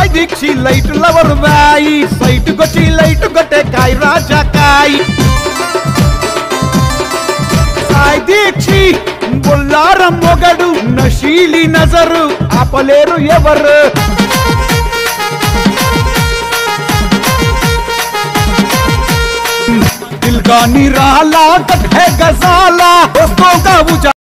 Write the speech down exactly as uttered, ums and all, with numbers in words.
దీక్షి light lover బాయి సైట్ కొచ్చి లైట్ కొట్టే కాయ రాజా కాయ సాయి దీక్షి బొల్లారం మొగడు నషీలి నజరు ఆపలేరు ఎవరు దిల్ కా నిరాలా కట్ హై గజాలా दोस्तों का